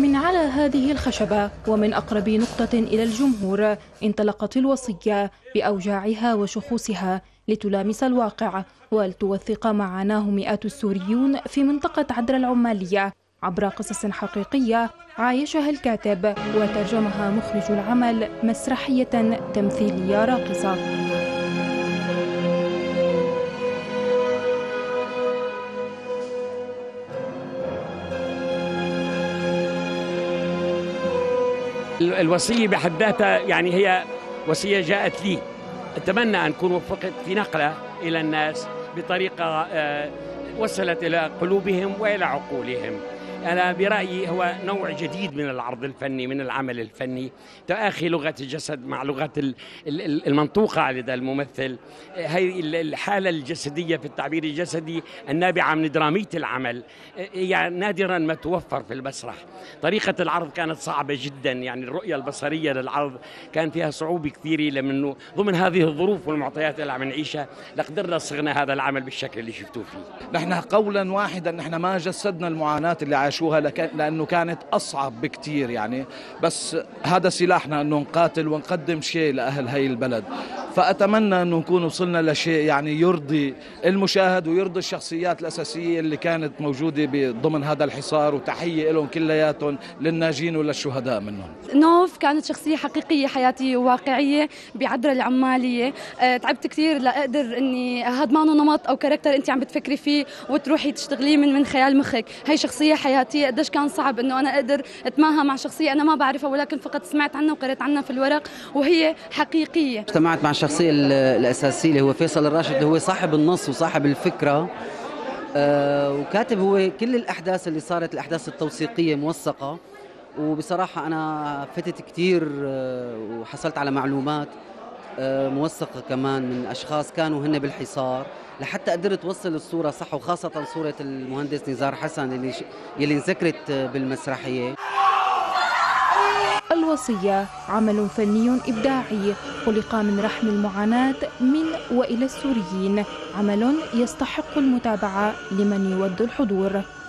من على هذه الخشبة ومن أقرب نقطة إلى الجمهور انطلقت الوصية بأوجاعها وشخوصها لتلامس الواقع ولتوثق معاناه مئات السوريون في منطقة عدرا العمالية عبر قصص حقيقية عايشها الكاتب وترجمها مخرج العمل مسرحية تمثيلية راقصة. الوصية بحد ذاتها يعني هي وصية جاءت لي، أتمنى أن أكون وفقت في نقلها إلى الناس بطريقة وصلت إلى قلوبهم وإلى عقولهم. أنا برأيي هو نوع جديد من العرض الفني، من العمل الفني، تآخي لغة الجسد مع لغة المنطوقة لدى الممثل. هذه الحالة الجسدية في التعبير الجسدي النابعة من درامية العمل يعني نادرا ما توفر في المسرح. طريقة العرض كانت صعبة جدا، يعني الرؤية البصرية للعرض كان فيها صعوبة كثيرة، لأنه ضمن هذه الظروف والمعطيات اللي عم نعيشها لقدرنا صغنا هذا العمل بالشكل اللي شفتوه فيه. نحن قولا واحدا نحن ما جسدنا المعاناة اللي عاشوها لأنه كانت أصعب بكتير يعني، بس هذا سلاحنا أنه نقاتل ونقدم شيء لأهل هاي البلد. فأتمنى أنه نكون وصلنا لشيء يعني يرضي المشاهد ويرضي الشخصيات الأساسية اللي كانت موجودة ضمن هذا الحصار، وتحية لهم كلياتهم للناجين وللشهداء منهم. نوف كانت شخصية حقيقية حياتية وواقعية بعدرا العمالية. تعبت كثير لأقدر أني هذا ما نمط أو كاركتر أنت عم بتفكري فيه وتروحي تشتغليه من خيال مخك. هي شخصية حياتية، قديش كان صعب أنه أنا أقدر أتماهى مع شخصية أنا ما بعرفها ولكن فقط سمعت عنها وقرأت عنها في الورق وهي حقيقية. اجتمعت مع الشخصية الأساسية اللي هو فيصل الراشد، اللي هو صاحب النص وصاحب الفكرة، وكاتب هو كل الأحداث اللي صارت، الأحداث التوثيقية موثقة. وبصراحة أنا فتت كتير وحصلت على معلومات موثقة كمان من أشخاص كانوا هن بالحصار لحتى قدرت توصل الصورة صح، وخاصة صورة المهندس نزار حسن اللي انذكرت بالمسرحية. الوصية عمل فني إبداعي خلق من رحم المعاناة من وإلى السوريين، عمل يستحق المتابعة لمن يود الحضور.